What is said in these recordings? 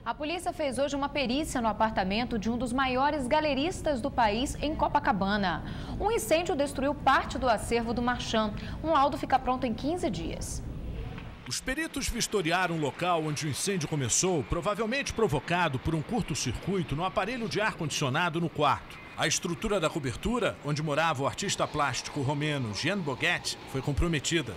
A polícia fez hoje uma perícia no apartamento de um dos maiores galeristas do país, em Copacabana. Um incêndio destruiu parte do acervo do Marchand. Um laudo fica pronto em 15 dias. Os peritos vistoriaram o local onde o incêndio começou, provavelmente provocado por um curto-circuito no aparelho de ar-condicionado no quarto. A estrutura da cobertura, onde morava o artista plástico romeno Gian Boghetti, foi comprometida.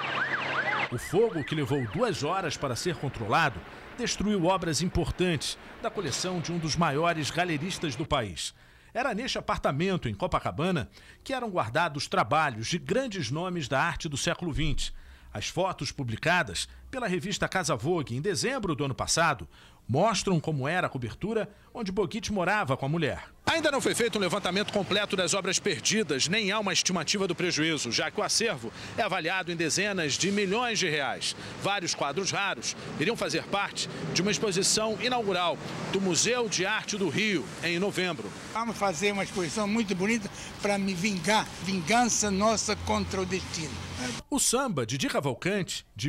O fogo, que levou 2 horas para ser controlado, destruiu obras importantes da coleção de um dos maiores galeristas do país. Era neste apartamento, em Copacabana, que eram guardados trabalhos de grandes nomes da arte do século XX. As fotos publicadas pela revista Casa Vogue em dezembro do ano passado mostram como era a cobertura onde Boghetti morava com a mulher. Ainda não foi feito um levantamento completo das obras perdidas, nem há uma estimativa do prejuízo, já que o acervo é avaliado em dezenas de milhões de reais. Vários quadros raros iriam fazer parte de uma exposição inaugural do Museu de Arte do Rio, em novembro. Vamos fazer uma exposição muito bonita para me vingar, vingança nossa contra o destino. O samba de Di Cavalcanti, de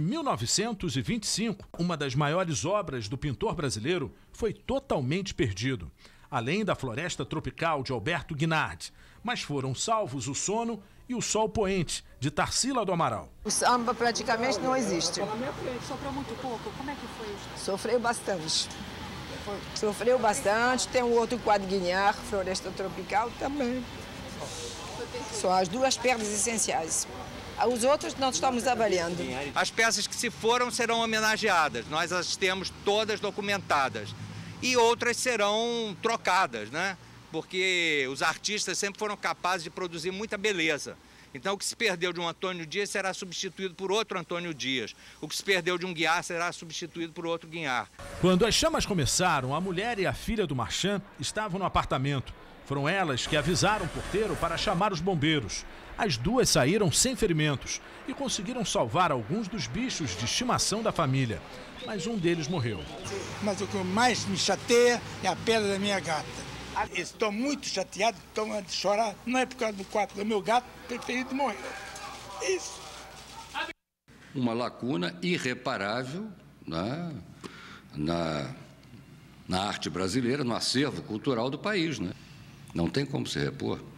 1925, uma das maiores obras do pintor brasileiro, foi totalmente perdido, além da Floresta Tropical de Alberto Guinardi. Mas foram salvos o Sono e o Sol Poente, de Tarsila do Amaral. O samba praticamente não existe. Sofreu muito pouco? Como é que foi isso? Sofreu bastante. Sofreu bastante. Tem um outro quadro Guignard, Floresta Tropical, também. São as 2 perdas essenciais. Os outros nós estamos avaliando. As peças que se foram serão homenageadas. Nós as temos todas documentadas. E outras serão trocadas, né? Porque os artistas sempre foram capazes de produzir muita beleza. Então, o que se perdeu de um Antônio Dias será substituído por outro Antônio Dias. O que se perdeu de um Guiar será substituído por outro Guiar. Quando as chamas começaram, a mulher e a filha do Marchand estavam no apartamento. Foram elas que avisaram o porteiro para chamar os bombeiros. As 2 saíram sem ferimentos e conseguiram salvar alguns dos bichos de estimação da família. Mas um deles morreu. Mas o que mais me chateia é a perda da minha gata. Estou muito chateado, estou a chorar. Não é por causa do quarto do meu gato preferido morreu. Isso. Uma lacuna irreparável, né, na arte brasileira, no acervo cultural do país, né? Não tem como se repor.